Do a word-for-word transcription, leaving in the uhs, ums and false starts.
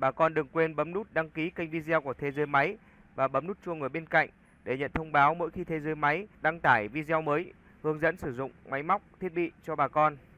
Bà con đừng quên bấm nút đăng ký kênh video của Thế giới máy và bấm nút chuông ở bên cạnh để nhận thông báo mỗi khi Thế giới máy đăng tải video mới hướng dẫn sử dụng máy móc, thiết bị cho bà con.